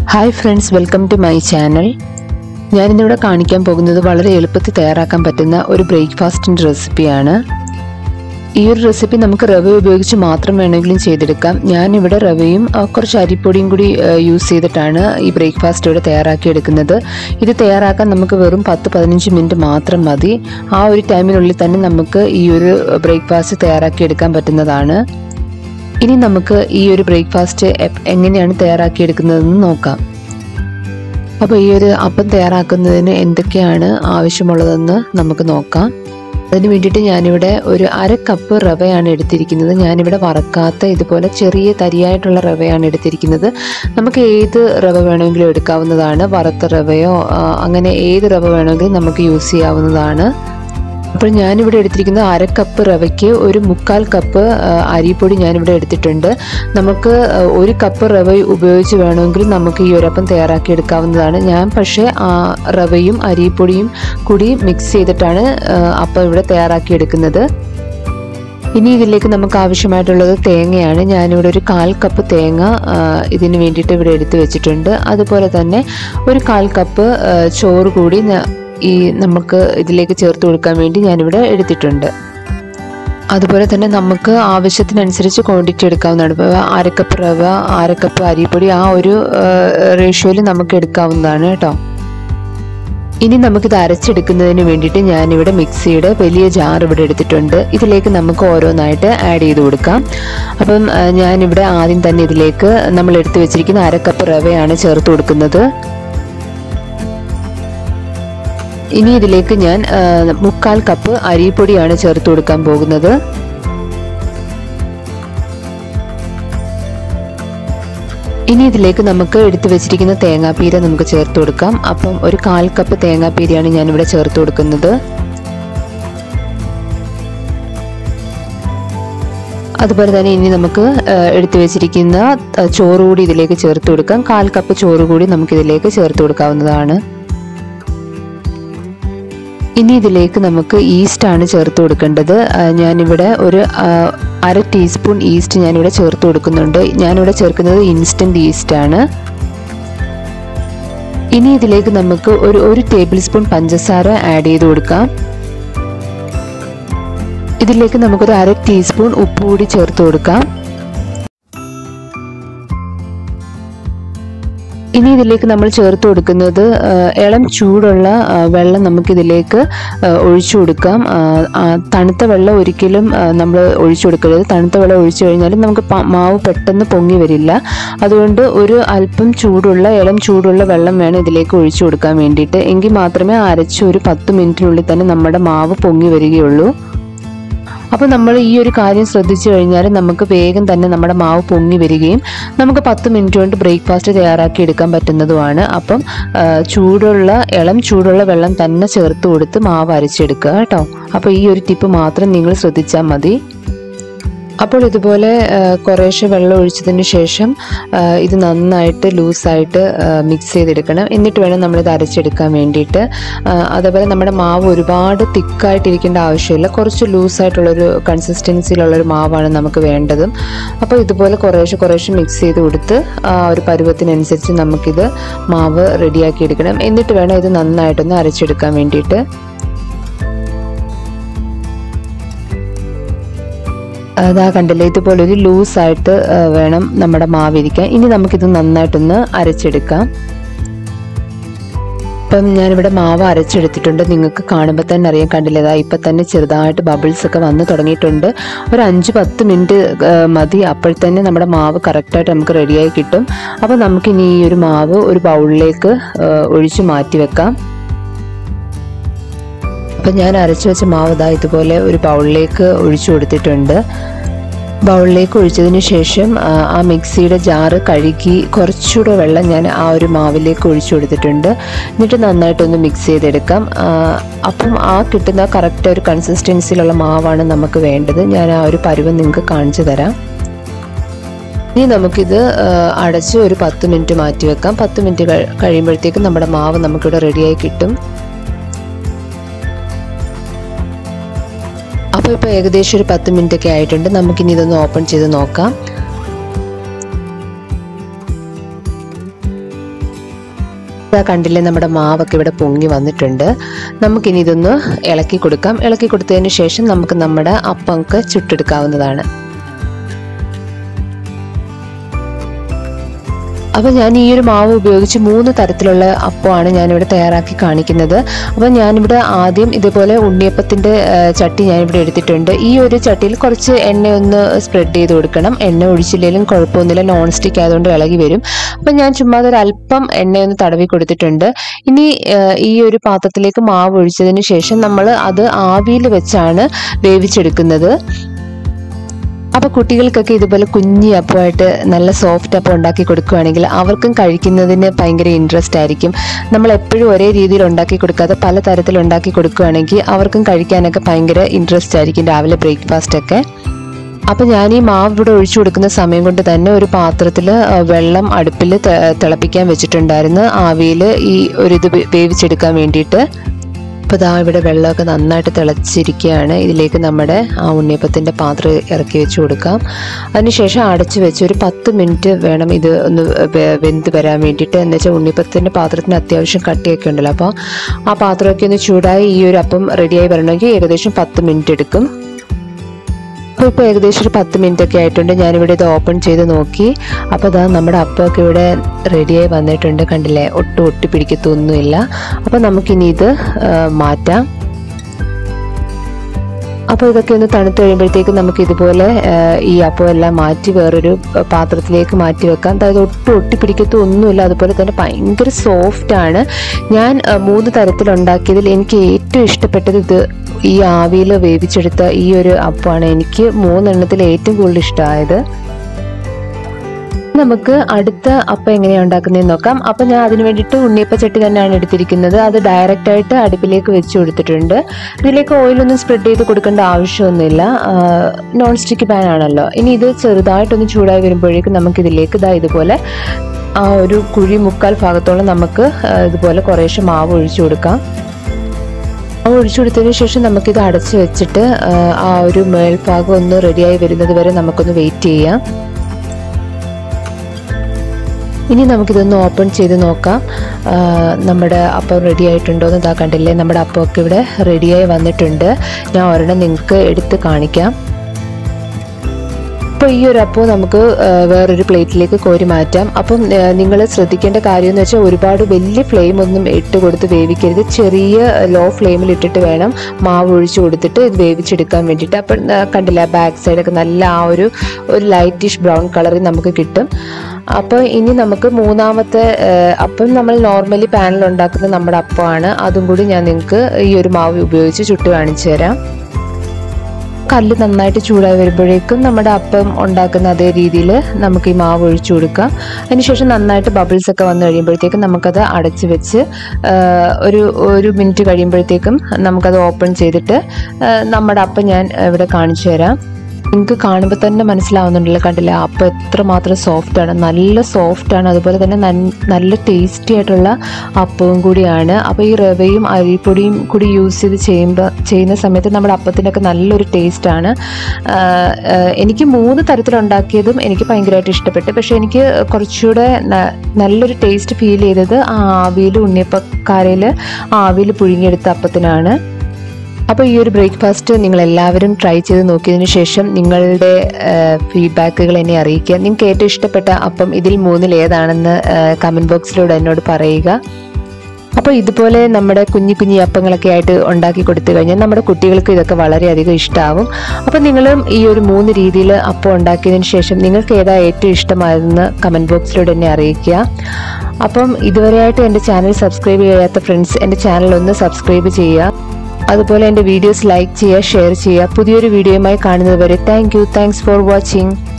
Hi friends, welcome to my channel. ഞാൻ ഇന്നിവിടെ കാണിക്കാൻ പോകുന്നത് വളരെ എളുപ്പത്തിൽ തയ്യാറാക്കാൻ പറ്റുന്ന ഒരു ബ്രേക്ക്ഫാസ്റ്റിന്റെ റെസിപ്പിയാണ്. ഈ ഒരു റെസിപ്പി നമുക്ക് റവ ഉപയോഗിച്ച് മാത്രം വേണമെങ്കിലും ചെയ്തെടുക്കാം. ഞാൻ ഇവിടെ റവയും കുറച്ച് അരിപ്പൊടിയും കൂടി യൂസ് ചെയ്തിട്ടാണ് ഈ ബ്രേക്ക്ഫാസ്റ്റ് ഇവിടെ തയ്യാറാക്കി എടുക്കുന്നത്. ഇത് തയ്യാറാക്കാൻ നമുക്ക് വെറും 10-15 മിനിറ്റ് മാത്രം മതി. ആ ഒരു ടൈമിനുള്ളിൽ തന്നെ നമുക്ക് ഈ ഒരു ബ്രേക്ക്ഫാസ്റ്റ് തയ്യാറാക്കി എടുക്കാൻ പറ്റുന്നതാണ്. ഇനി നമുക്ക് ഈ ഒരു ബ്രേക്ക്ഫാസ്റ്റ് എങ്ങനെയാണ് തയ്യാറാക്കി എടുക്കുന്നതെന്ന് നോക്കാം. അപ്പോൾ ഈ ഒരു അപ്പം തയ്യാറാക്കുന്നതിന് എന്തൊക്കെയാണ് ആവശ്യമുള്ളതെന്ന് നമുക്ക് നോക്കാം. അതിന് വേണ്ടിയിട്ട് ഞാനിവിടെ ഒരു 1/2 കപ്പ് റവയാണ് എടുത്തിരിക്കുന്നത്. ഞാനിവിടെ വറക്കാത്ത ഇതുപോലെ ചെറിയ തരിയായിട്ടുള്ള റവയാണ് എടുത്തിരിക്കുന്നത്. നമുക്ക് ഏത് റവ വേണമെങ്കിലും എടുക്കാവുന്നതാണ്. വറുത്ത റവയോ അങ്ങനെ ഏത് റവ വേണമെങ്കിലും നമുക്ക് യൂസ് ചെയ്യാവുന്നതാണ്. അപ്പോൾ ഞാനിവിടെ എടുത്തിരിക്കുന്ന 1/2 കപ്പ് റവയ്ക്ക് ഒരു 1/4 കപ്പ് അരിപ്പൊടി ഞാനിവിടെ എടുത്തിട്ടുണ്ട്. നമുക്ക് 1 കപ്പ് റവ ഉപയോഗിച്ച് വേണമെങ്കിൽ നമുക്ക് ഈ ഒരപ്പം തയ്യാറാക്കി എടുക്കാവുന്നതാണ്. ഞാൻ പക്ഷേ റവയും അരിപ്പൊടിയും കൂടി മിക്സ് ചെയ്തിട്ടാണ് അപ്പം ഇവിടെ തയ്യാറാക്കി എടുക്കുന്നത്. ഇനി ഇതിലേക്ക് നമുക്ക് ആവശ്യമായിട്ടുള്ളത് തേങ്ങയാണ്. ഞാനിവിടെ ഒരു 1/4 കപ്പ് തേങ്ങ ഇതിന് വേണ്ടിയിട്ട് ഇവിടെ എടുത്ത് വെച്ചിട്ടുണ്ട്. അതുപോലെ തന്നെ ഒരു 1/4 കപ്പ് ചോറ് കൂടി നമുക്ക് ഇതിലേക്ക് ചേർത്ത് കൊടുക്കാൻ വേണ്ടി ഞാനിവിടെ എടുത്തിട്ടുണ്ട്. അതുപോലെ തന്നെ നമുക്ക് ആവശ്യത്തിനനുസരിച്ച് ക്വാണ്ടിറ്റി എടുക്കാവുന്നതാണ്. ഇപ്പോൾ 1/2 കപ്പ് റവ 1/2 കപ്പ് അരിപ്പൊടി ആ ഒരു റേഷ്യോയിൽ നമുക്ക് എടുക്കാവുന്നതാണ് കേട്ടോ. ഇനി നമുക്കിത് അരച്ചെടുക്കുന്നതിന് വേണ്ടിയിട്ട് ഞാനിവിടെ മിക്സിയുടെ വലിയ ജാർ ഇവിടെ എടുത്തിട്ടുണ്ട്. ഇതിലേക്ക് നമുക്ക് ഓരോന്നായിട്ട് ആഡ് ചെയ്ത് കൊടുക്കാം. അപ്പം ഞാനിവിടെ ആദ്യം തന്നെ ഇതിലേക്ക് നമ്മൾ എടുത്തു വെച്ചിരിക്കുന്ന 1/2 കപ്പ് റവയാണ് ചേർത്ത് കൊടുക്കുന്നത്. ഇനി ഇതിലേക്ക് ഞാൻ 1/4 കപ്പ് അരിപ്പൊടിയാണ് ചേർത്ത് കൊടുക്കാൻ പോകുന്നത്. ഇനി ഇതിലേക്ക് നമുക്ക് എടുത്തു വെച്ചിരിക്കുന്ന തേങ്ങാപ്പീര നമുക്ക് ചേർത്ത് കൊടുക്കാം. അപ്പം ഒരു 1/4 കപ്പ് തേങ്ങാപ്പീരയാണ് ഞാനിവിടെ ചേർത്ത് കൊടുക്കുന്നത്. അതുപോലെ തന്നെ ഇനി നമുക്ക് എടുത്തു വെച്ചിരിക്കുന്ന ചോറ് കൂടി ഇതിലേക്ക് ചേർത്ത് കൊടുക്കാം. 1/4 കപ്പ് ചോറ് കൂടി നമുക്കിതിലേക്ക് ചേർത്ത് കൊടുക്കാവുന്നതാണ്. ഇനി ഇതിലേക്ക് നമുക്ക് ഈസ്റ്റാണ് ചേർത്ത് കൊടുക്കേണ്ടത്. ഞാനിവിടെ ഒരു 1/2 ടീസ്പൂൺ ഈസ്റ്റ് ഞാനിവിടെ ചേർത്ത് കൊടുക്കുന്നുണ്ട്. ഞാനിവിടെ ചേർക്കുന്നത് ഇൻസ്റ്റൻറ്റ് ഈസ്റ്റാണ്. ഇനി ഇതിലേക്ക് നമുക്ക് ഒരു ടേബിൾ സ്പൂൺ പഞ്ചസാര ആഡ് ചെയ്ത് കൊടുക്കാം. ഇതിലേക്ക് നമുക്കൊരു 1/2 ടീസ്പൂൺ ഉപ്പ് കൂടി ചേർത്ത് കൊടുക്കാം. ഇനി ഇതിലേക്ക് നമ്മൾ ചേർത്ത് കൊടുക്കുന്നത് ഇളം ചൂടുള്ള വെള്ളം നമുക്കിതിലേക്ക് ഒഴിച്ചു കൊടുക്കാം. തണുത്ത വെള്ളം ഒരിക്കലും നമ്മൾ ഒഴിച്ചു കൊടുക്കരുത്. തണുത്ത വെള്ളം ഒഴിച്ചു കഴിഞ്ഞാൽ നമുക്ക് മാവ് പെട്ടെന്ന് പൊങ്ങി വരില്ല. അതുകൊണ്ട് ഒരു അല്പം ഇളം ചൂടുള്ള വെള്ളം വേണം ഇതിലേക്ക് ഒഴിച്ചു കൊടുക്കാൻ വേണ്ടിയിട്ട്. എങ്കിൽ മാത്രമേ അരച്ച് ഒരു 10 മിനിറ്റിനുള്ളിൽ തന്നെ നമ്മുടെ മാവ് പൊങ്ങി വരികയുള്ളൂ. അപ്പോൾ നമ്മൾ ഈ ഒരു കാര്യം ശ്രദ്ധിച്ചു കഴിഞ്ഞാൽ നമുക്ക് വേഗം തന്നെ നമ്മുടെ മാവ് പൊങ്ങി വരികയും നമുക്ക് 10 മിനിറ്റ് കൊണ്ട് ബ്രേക്ക്ഫാസ്റ്റ് തയ്യാറാക്കി എടുക്കാൻ പറ്റുന്നതുമാണ്. അപ്പം ഇളം ചൂടുള്ള വെള്ളം തന്നെ ചേർത്ത് കൊടുത്ത് മാവ് അരച്ചെടുക്കുക കേട്ടോ. അപ്പോൾ ഈ ഒരു ടിപ്പ് മാത്രം നിങ്ങൾ ശ്രദ്ധിച്ചാൽ മതി. അപ്പോൾ ഇതുപോലെ കുറേശ്ശെ വെള്ളം ഒഴിച്ചതിന് ശേഷം ഇത് നന്നായിട്ട് ലൂസായിട്ട് മിക്സ് ചെയ്തെടുക്കണം. എന്നിട്ട് വേണം നമ്മളിത് അരച്ചെടുക്കാൻ വേണ്ടിയിട്ട്. അതേപോലെ നമ്മുടെ മാവ് ഒരുപാട് തിക്കായിട്ടിരിക്കേണ്ട ആവശ്യമില്ല. കുറച്ച് ലൂസായിട്ടുള്ളൊരു കൺസിസ്റ്റൻസിയിലുള്ളൊരു മാവാണ് നമുക്ക് വേണ്ടതും. അപ്പോൾ ഇതുപോലെ കുറേശ്ശെ മിക്സ് ചെയ്ത് കൊടുത്ത് ഒരു പരുവത്തിനനുസരിച്ച് നമുക്കിത് മാവ് റെഡിയാക്കി എടുക്കണം. എന്നിട്ട് വേണം ഇത് നന്നായിട്ടൊന്ന് അരച്ചെടുക്കാൻ വേണ്ടിയിട്ട്. അതാ കണ്ടില്ലേ, ഇതുപോലൊരു ലൂസായിട്ട് വേണം നമ്മുടെ മാവിരിക്കാൻ. ഇനി നമുക്കിത് നന്നായിട്ടൊന്ന് അരച്ചെടുക്കാം. ഇപ്പം ഞാനിവിടെ മാവ് അരച്ചെടുത്തിട്ടുണ്ട്. നിങ്ങൾക്ക് കാണുമ്പോൾ തന്നെ അറിയാൻ, കണ്ടില്ലേ, ഇപ്പം തന്നെ ചെറുതായിട്ട് ബബിൾസ് ഒക്കെ വന്ന് തുടങ്ങിയിട്ടുണ്ട്. ഒരു 5-10 മിനിറ്റ് മതി. അപ്പോഴത്തന്നെ നമ്മുടെ മാവ് കറക്റ്റായിട്ട് നമുക്ക് റെഡിയായി കിട്ടും. അപ്പോൾ നമുക്കിനി ഈ ഒരു മാവ് ഒരു ബൗളിലേക്ക് ഒഴിച്ച് മാറ്റി വെക്കാം. അപ്പം ഞാൻ അരച്ചു വെച്ച മാവ് ഇതുപോലെ ഒരു ബൗളിലേക്ക് ഒഴിച്ചു കൊടുത്തിട്ടുണ്ട്. ബൗളിലേക്ക് ഒഴിച്ചതിന് ശേഷം ആ മിക്സിയുടെ ജാറ് കഴുകി കുറച്ചുകൂടെ വെള്ളം ഞാൻ ആ ഒരു മാവിലേക്ക് ഒഴിച്ചു കൊടുത്തിട്ടുണ്ട്. എന്നിട്ട് നന്നായിട്ടൊന്ന് മിക്സ് ചെയ്തെടുക്കാം. അപ്പം കിട്ടുന്ന കറക്റ്റ് ഒരു കൺസിസ്റ്റൻസിയിലുള്ള മാവാണ് നമുക്ക് വേണ്ടത്. ഞാൻ ആ ഒരു പരുവം നിങ്ങൾക്ക് കാണിച്ചു തരാം. ഇനി നമുക്കിത് അടച്ച് ഒരു 10 മിനിറ്റ് മാറ്റി വെക്കാം. 10 മിനിറ്റ് കഴിയുമ്പോഴത്തേക്കും നമ്മുടെ മാവ് നമുക്കിവിടെ റെഡിയായി കിട്ടും. അപ്പോൾ ഇപ്പോൾ ഏകദേശം ഒരു 10 മിനിറ്റ് ഒക്കെ ആയിട്ടുണ്ട്. നമുക്കിനി ഇതൊന്ന് ഓപ്പൺ ചെയ്ത് നോക്കാം. കണ്ടില്ലേ, നമ്മുടെ മാവൊക്കെ ഇവിടെ പൊങ്ങി വന്നിട്ടുണ്ട്. നമുക്കിനി ഇതൊന്ന് ഇളക്കി കൊടുക്കാം. ഇളക്കി കൊടുത്തതിന് ശേഷം നമുക്ക് നമ്മുടെ അപ്പമൊക്കെ ചുട്ടെടുക്കാവുന്നതാണ്. അപ്പോൾ ഞാൻ ഈ ഒരു മാവ് ഉപയോഗിച്ച് 3 തരത്തിലുള്ള അപ്പമാണ് ഞാനിവിടെ തയ്യാറാക്കി കാണിക്കുന്നത്. അപ്പോൾ ഞാനിവിടെ ആദ്യം ഇതുപോലെ ഉണ്ണിയപ്പത്തിൻ്റെ ചട്ടി ഞാനിവിടെ എടുത്തിട്ടുണ്ട്. ഈ ഒരു ചട്ടിയിൽ കുറച്ച് എണ്ണയൊന്ന് സ്പ്രെഡ് ചെയ്ത് കൊടുക്കണം. എണ്ണ ഒഴിച്ചില്ലെങ്കിലും കുഴപ്പമൊന്നുമില്ല, നോൺ സ്റ്റിക്ക് ആയതുകൊണ്ട് ഇളകി വരും. അപ്പം ഞാൻ ചുമ്മാ ഒരല്പം എണ്ണയൊന്ന് തടവി കൊടുത്തിട്ടുണ്ട്. ഇനി ഈ ഒരു പാത്രത്തിലേക്ക് മാവ് ഒഴിച്ചതിന് ശേഷം നമ്മൾ അത് ആവിയിൽ വെച്ചാണ് വേവിച്ചെടുക്കുന്നത്. അപ്പോൾ കുട്ടികൾക്കൊക്കെ ഇതുപോലെ കുഞ്ഞി അപ്പമായിട്ട് നല്ല സോഫ്റ്റ് അപ്പം ഉണ്ടാക്കി കൊടുക്കുകയാണെങ്കിൽ അവർക്കും കഴിക്കുന്നതിന് ഭയങ്കര ഇൻട്രസ്റ്റ് ആയിരിക്കും. നമ്മൾ എപ്പോഴും ഒരേ രീതിയിൽ ഉണ്ടാക്കി കൊടുക്കാതെ പല തരത്തിൽ ഉണ്ടാക്കി കൊടുക്കുകയാണെങ്കിൽ അവർക്കും കഴിക്കാനൊക്കെ ഭയങ്കര ഇൻട്രസ്റ്റ് ആയിരിക്കും രാവിലെ ബ്രേക്ക്ഫാസ്റ്റൊക്കെ. അപ്പം ഞാൻ ഈ മാവ് ഇവിടെ ഒഴിച്ചു കൊടുക്കുന്ന സമയം കൊണ്ട് തന്നെ ഒരു പാത്രത്തിൽ വെള്ളം അടുപ്പിൽ തിളപ്പിക്കാൻ വെച്ചിട്ടുണ്ടായിരുന്നു, ആവിയിൽ ഈ ഒരു ഇത് വേവിച്ചെടുക്കാൻ വേണ്ടിയിട്ട്. അപ്പോൾ ഇതാ ഇവിടെ വെള്ളമൊക്കെ നന്നായിട്ട് തിളച്ചിരിക്കുകയാണ്. ഇതിലേക്ക് നമ്മുടെ ആ ഉണ്ണിയപ്പത്തിൻ്റെ പാത്രം ഇറക്കി വെച്ച് കൊടുക്കാം. അതിനുശേഷം അടച്ചു വെച്ച് ഒരു 10 മിനിറ്റ് വേണം ഇത് ഒന്ന് വെന്ത് വരാൻ വേണ്ടിയിട്ട്. എന്ന് വെച്ചാൽ ഉണ്ണിയപ്പത്തിൻ്റെ പാത്രത്തിന് അത്യാവശ്യം കട്ടിയൊക്കെ ഉണ്ടല്ലോ. അപ്പോൾ ആ പാത്രമൊക്കെ ഒന്ന് ചൂടായി ഈ ഒരു അപ്പം റെഡിയായി വരണമെങ്കിൽ ഏകദേശം 10 മിനിറ്റ് എടുക്കും. അപ്പോൾ ഇപ്പോൾ ഏകദേശം ഒരു 10 മിനിറ്റ് ഒക്കെ ആയിട്ടുണ്ട്. ഞാനിവിടെ ഇത് ഓപ്പൺ ചെയ്ത് നോക്കി. അപ്പോൾ ഇതാ നമ്മുടെ അപ്പമൊക്കെ ഇവിടെ റെഡിയായി വന്നിട്ടുണ്ട്. കണ്ടില്ലേ, ഒട്ടും ഒട്ടിപ്പിടിക്കത്തൊന്നുമില്ല. അപ്പോൾ നമുക്കിനി ഇത് മാറ്റാം. അപ്പോൾ ഇതൊക്കെ ഒന്ന് തണുത്ത് കഴിയുമ്പോഴത്തേക്ക് നമുക്ക് ഇതുപോലെ ഈ അപ്പം എല്ലാം മാറ്റി വേറൊരു പാത്രത്തിലേക്ക് മാറ്റി വെക്കാം. അതായത് ഒട്ടും ഒട്ടിപ്പിടിക്കത്തൊന്നുമില്ല, അതുപോലെ തന്നെ ഭയങ്കര സോഫ്റ്റാണ്. ഞാൻ 3 തരത്തിലുണ്ടാക്കിയതിൽ എനിക്ക് ഏറ്റവും ഇഷ്ടപ്പെട്ടത് ഇത് ഈ ആവിയിൽ വേവിച്ചെടുത്ത ഈ ഒരു അപ്പമാണ്. എനിക്ക് 3 എണ്ണത്തിൽ ഏറ്റവും കൂടുതൽ ഇഷ്ടമായത്. നമുക്ക് അടുത്ത അപ്പം എങ്ങനെയാണ് ഉണ്ടാക്കുന്നതെന്ന് നോക്കാം. അപ്പം ഞാൻ അതിന് വേണ്ടിയിട്ട് ഉണ്ണിയപ്പച്ചട്ടി തന്നെയാണ് എടുത്തിരിക്കുന്നത്. അത് ഡയറക്റ്റായിട്ട് അടുപ്പിലേക്ക് വെച്ച് കൊടുത്തിട്ടുണ്ട്. ഇതിലേക്ക് ഓയിലൊന്നും സ്പ്രെഡ് ചെയ്ത് കൊടുക്കേണ്ട ആവശ്യമൊന്നുമില്ല, നോൺ സ്റ്റിക്ക് പാൻ ആണല്ലോ. ഇനി ഇത് ചെറുതായിട്ടൊന്ന് ചൂടായി വരുമ്പോഴേക്കും നമുക്കിതിലേക്ക് ഇതുപോലെ ആ ഒരു കുഴി 3/4 ഭാഗത്തോളം നമുക്ക് ഇതുപോലെ കുറേശ്ശെ മാവ് ഒഴിച്ചു കൊടുക്കാം. മാവ് ഒഴിച്ചു കൊടുത്തതിന് ശേഷം നമുക്കിത് അടച്ച് വെച്ചിട്ട് ആ ഒരു മേൽഭാഗം ഒന്ന് റെഡിയായി വരുന്നത് വരെ നമുക്കൊന്ന് വെയിറ്റ് ചെയ്യാം. ഇനി നമുക്കിതൊന്ന് ഓപ്പൺ ചെയ്ത് നോക്കാം നമ്മുടെ അപ്പം റെഡി ആയിട്ടുണ്ടോ എന്ന്. ഇതാ കണ്ടില്ലേ, നമ്മുടെ അപ്പമൊക്കെ ഇവിടെ റെഡിയായി വന്നിട്ടുണ്ട്. ഞാൻ ഒരെണ്ണം നിങ്ങൾക്ക് എടുത്ത് കാണിക്കാം. അപ്പോൾ ഈ ഒരു അപ്പം നമുക്ക് വേറൊരു പ്ലേറ്റിലേക്ക് കോരി മാറ്റാം. അപ്പം നിങ്ങൾ ശ്രദ്ധിക്കേണ്ട കാര്യം എന്ന് വെച്ചാൽ ഒരുപാട് വലിയ ഫ്ലെയിം ഒന്നും ഇട്ട് കൊടുത്ത് വേവിക്കരുത്. ചെറിയ ലോ ഫ്ലെയിമിൽ ഇട്ടിട്ട് വേണം മാവ് ഒഴിച്ചു കൊടുത്തിട്ട് ഇത് വേവിച്ചെടുക്കാൻ വേണ്ടിയിട്ട്. അപ്പം കണ്ടില്ല, ബാക്ക് സൈഡൊക്കെ നല്ല ആ ഒരു ലൈറ്റിഷ് ബ്രൗൺ കളറിൽ നമുക്ക് കിട്ടും. അപ്പോൾ ഇനി നമുക്ക് 3ാമത്തെ അപ്പം നമ്മൾ നോർമലി പാനിൽ ഉണ്ടാക്കുന്ന നമ്മുടെ അപ്പമാണ്. അതും കൂടി ഞാൻ നിങ്ങൾക്ക് ഈ ഒരു മാവ് ഉപയോഗിച്ച് ചുട്ട് കാണിച്ചു തരാം. കല്ല് നന്നായിട്ട് ചൂടായി വരുമ്പോഴേക്കും നമ്മുടെ അപ്പം ഉണ്ടാക്കുന്ന അതേ രീതിയിൽ നമുക്ക് ഈ മാവ് ഒഴിച്ചു കൊടുക്കാം. അതിനുശേഷം നന്നായിട്ട് ബബിൾസ് ഒക്കെ വന്നു കഴിയുമ്പോഴത്തേക്കും നമുക്കത് അടച്ച് വെച്ച് ഒരു മിനിറ്റ് കഴിയുമ്പോഴത്തേക്കും നമുക്കത് ഓപ്പൺ ചെയ്തിട്ട് നമ്മുടെ അപ്പം ഞാൻ ഇവിടെ കാണിച്ചു തരാം. നിങ്ങൾക്ക് കാണുമ്പോൾ തന്നെ മനസ്സിലാവുന്നുണ്ടല്ലോ, കണ്ടില്ലേ അപ്പം എത്രമാത്രം സോഫ്റ്റാണ്, നല്ല സോഫ്റ്റാണ്. അതുപോലെ തന്നെ നല്ല ടേസ്റ്റി ആയിട്ടുള്ള അപ്പവും കൂടിയാണ്. അപ്പോൾ ഈ റവയും അരിപ്പൊടിയും കൂടി യൂസ് ചെയ്ത് ചെയ്യുന്ന സമയത്ത് നമ്മുടെ അപ്പത്തിനൊക്കെ നല്ലൊരു ടേസ്റ്റാണ്. എനിക്ക് 3 തരത്തിലുണ്ടാക്കിയതും എനിക്ക് ഭയങ്കരമായിട്ട് ഇഷ്ടപ്പെട്ടു. പക്ഷേ എനിക്ക് കുറച്ചുകൂടെ നല്ലൊരു ടേസ്റ്റ് ഫീൽ ചെയ്തത് ആവിയിൽ ഉണ്ണിയപ്പക്കാരയിൽ ആവിയിൽ പുഴുങ്ങിയെടുത്ത അപ്പത്തിനാണ്. അപ്പോൾ ഈ ഒരു ബ്രേക്ക്ഫാസ്റ്റ് നിങ്ങളെല്ലാവരും ട്രൈ ചെയ്ത് നോക്കിയതിന് ശേഷം നിങ്ങളുടെ ഫീഡ്ബാക്കുകൾ എന്നെ അറിയിക്കുക. നിങ്ങൾക്ക് ഏറ്റവും ഇഷ്ടപ്പെട്ട അപ്പം ഇതിൽ 3-ൽ ഏതാണെന്ന് കമൻറ്റ് ബോക്സിലൂടെ എന്നോട് പറയുക. അപ്പോൾ ഇതുപോലെ നമ്മുടെ കുഞ്ഞി അപ്പങ്ങളൊക്കെ ആയിട്ട് ഉണ്ടാക്കി കൊടുത്തു കഴിഞ്ഞാൽ നമ്മുടെ കുട്ടികൾക്ക് ഇതൊക്കെ വളരെയധികം ഇഷ്ടമാവും. അപ്പോൾ നിങ്ങളും ഈ ഒരു 3 രീതിയിൽ അപ്പം ഉണ്ടാക്കിയതിന് ശേഷം നിങ്ങൾക്ക് ഏതാ ഏറ്റവും ഇഷ്ടമായതെന്ന് കമൻറ്റ് ബോക്സിലൂടെ എന്നെ അറിയിക്കുക. അപ്പം ഇതുവരെയായിട്ട് എൻ്റെ ചാനൽ സബ്സ്ക്രൈബ് ചെയ്യാത്ത ഫ്രണ്ട്സ് എൻ്റെ ചാനൽ ഒന്ന് സബ്സ്ക്രൈബ് ചെയ്യുക. അതുപോലെ എൻ്റെ വീഡിയോസ് ലൈക്ക് ചെയ്യുക, ഷെയർ ചെയ്യുക. പുതിയൊരു വീഡിയോയുമായി കാണുന്നത് വരെ താങ്ക്സ് ഫോർ വാച്ചിങ്.